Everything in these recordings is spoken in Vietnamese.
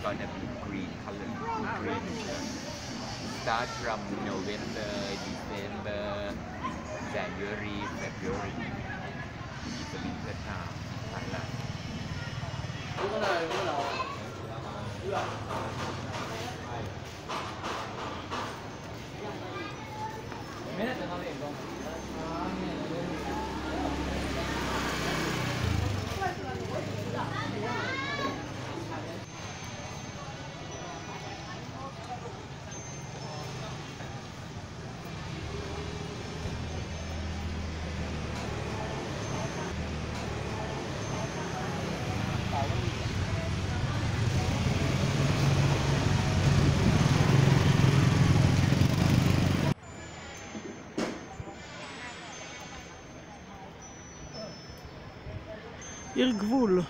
gonna be green color. Green. Start from November, December, January, February. It's a winter time. Thailand. עיר גבול.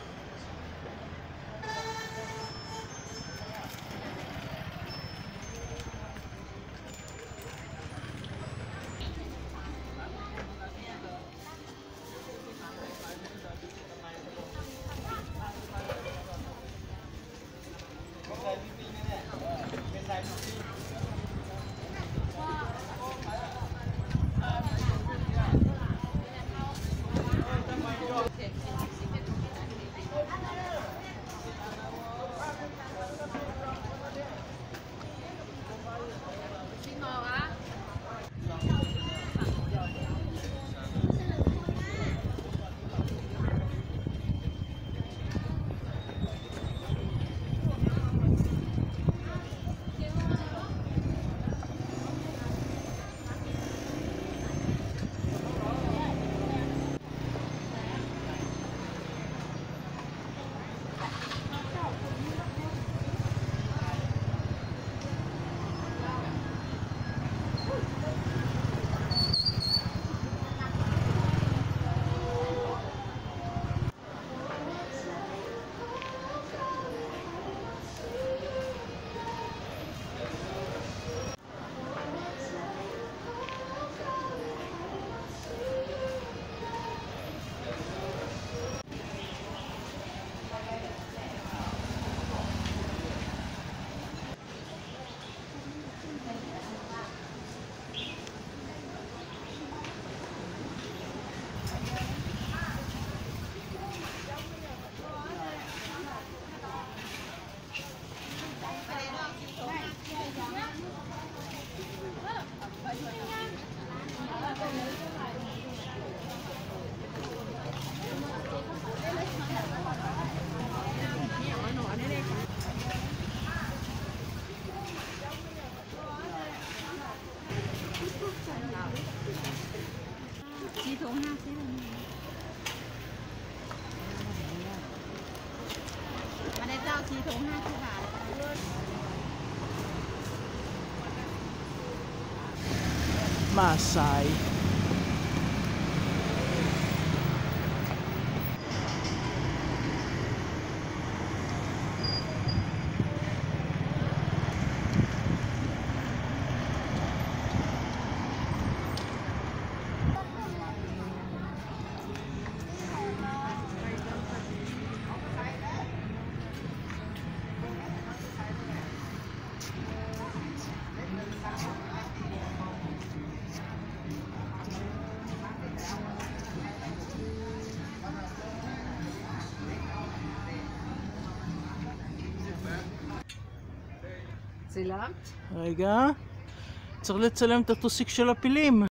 ชีถุง50 มาได้เจ้าชีถุง50 บาทมาสาย צילמת? רגע, צריך לצלם את הטוסיק של הפילים.